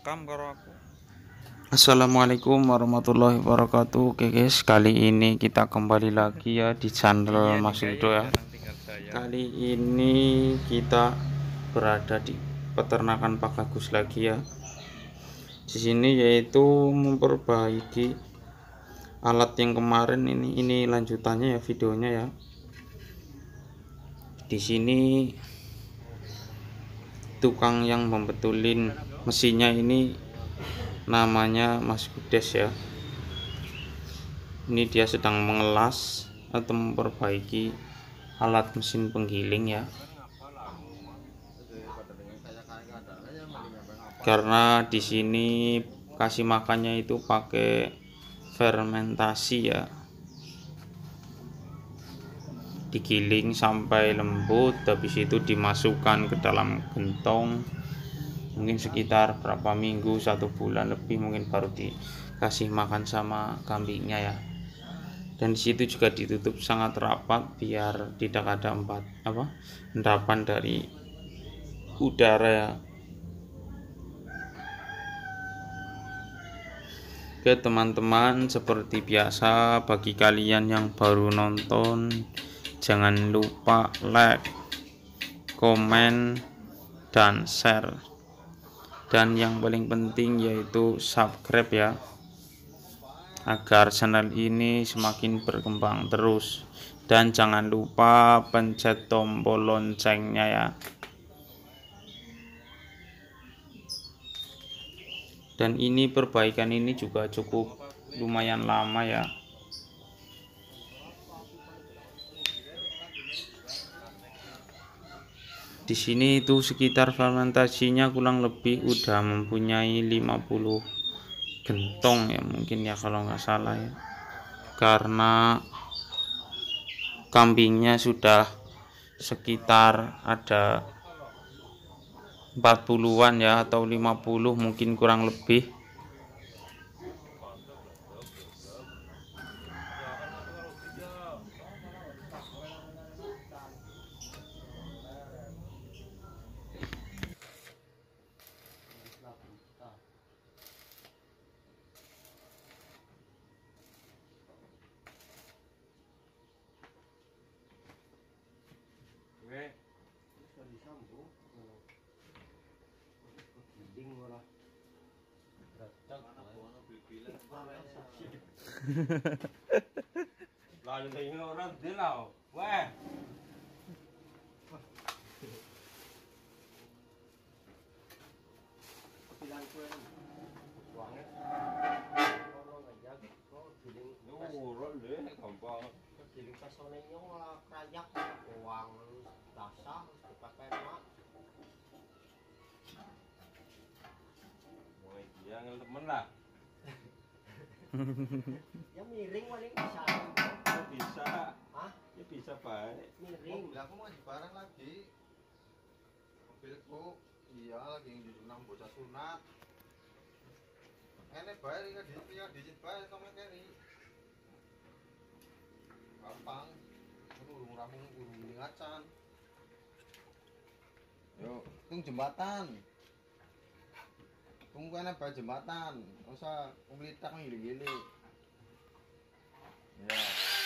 rekam karo aku. Assalamualaikum warahmatullahi wabarakatuh. Oke guys, kali ini kita kembali lagi ya di channel Mas Rido ya. Kali ini kita berada di peternakan Pak Agus lagi ya. Di sini yaitu memperbaiki alat yang kemarin ini lanjutannya ya videonya ya. Di sini tukang yang membetulin mesinnya ini namanya Mas Kudes ya. Ini dia sedang mengelas atau memperbaiki alat mesin penggiling ya, karena di sini kasih makannya itu pakai fermentasi ya, digiling sampai lembut, habis itu dimasukkan ke dalam gentong, mungkin sekitar berapa minggu, 1 bulan lebih mungkin baru dikasih makan sama kambingnya ya. Dan disitu juga ditutup sangat rapat biar tidak ada endapan dari udara ya. Oke teman-teman, seperti biasa bagi kalian yang baru nonton, jangan lupa like, komen, dan share, dan yang paling penting yaitu subscribe ya, agar channel ini semakin berkembang terus. Dan jangan lupa pencet tombol loncengnya ya. Dan ini perbaikan ini juga cukup lumayan lama ya. Di sini itu sekitar fermentasinya kurang lebih udah mempunyai 50 gentong ya mungkin ya kalau nggak salah ya, karena kambingnya sudah sekitar ada 40-an ya, atau 50 mungkin kurang lebih. Lalu ini orang dilau, weh. Yang temen lah. Ya miring paling bisa. Ya bisa. Hah? Ya bisa baik. Miring. Mobil aku mau barang lagi. Mobilku iya lagi disunat bocah sunat. Enek bayar ini digit bayar sama kene. Gampang. Urung rampung urung ngacan. Yo, tung jembatan. Tung kene bayar jembatan. Usah umlitak ngili-ngili. Ya.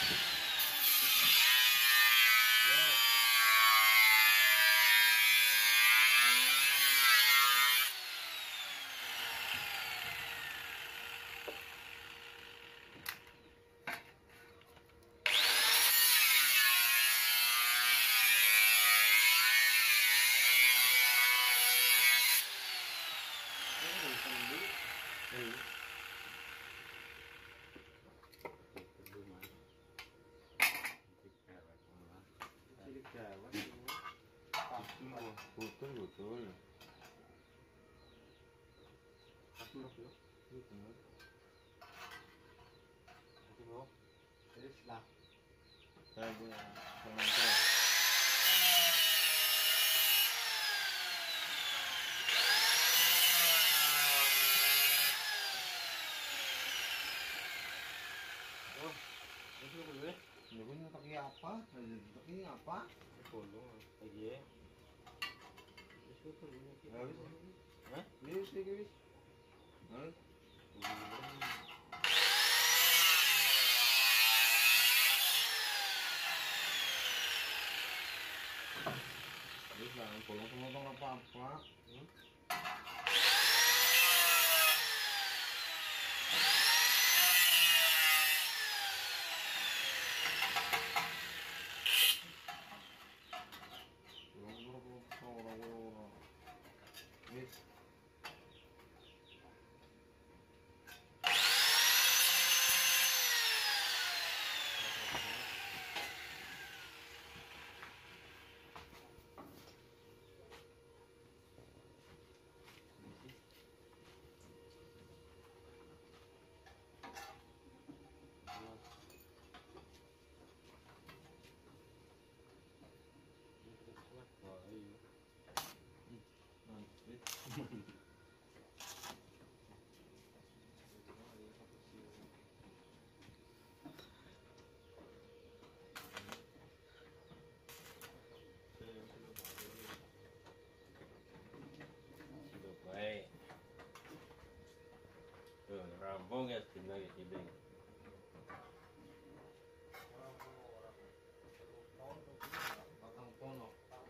Betul. Ini apa? Ini apa? Bolong. Iya. Wis. Hah? Terus lah, bolong-bolong apa-apa. Bolong-bolong. Wis. Sudah baik. Tuh, rampung ya sedina iki. Patang pono.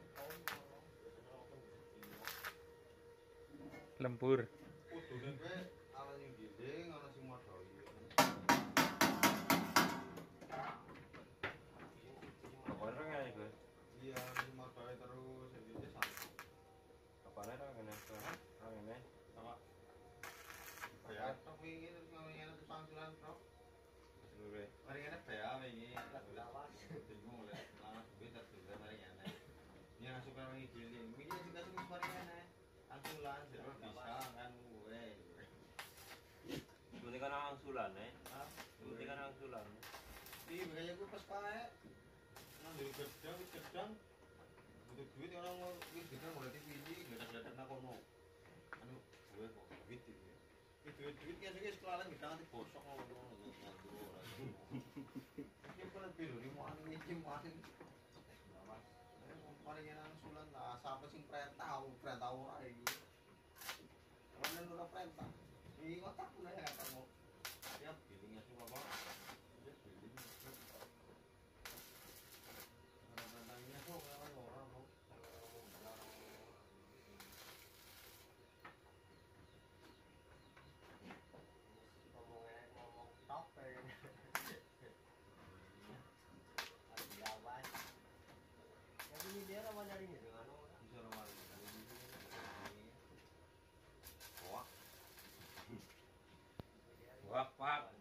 Lembur. Kudune kowe ana sing giling, ana sing modal iki. Kapan ra ngene iki? Iya, sing modal terus jadi satu. Kapan ra ngene? Ra ngene. Sama. Ya, tapi ini terus ngene terus panggilan, Bro. Seluruh. Mari ngene ya, wingi lawas. Bingung oleh lama duit terus mari ngene. Ini langsung kan wingi giling. Wingi juga sing mari ngene. Angsulan bisa kan gue. Suntik kan angsulan Ah, Suntik kan angsulan. iya makanya gue pas kae nang dari gedang butuh duit orang mau duit gedang mulai TV ini geledak-geledak nak kono anu gue kok duit itu duit-duitnya sih sekolah gedang nanti bosok ngono ngadu orang ini kan lebih dari mau anu ini mau anu mas paling yang sulan lah siapa sing perintah orang itu orang yang perintah ini otak pun ya kata mau siap bilingnya sih bapak dia biling orang-orangnya tuh orang-orang mau ngomong top kayak lawas yang ini dia nama nyarinya dengan orang bisa nomor wah Wah, Pak.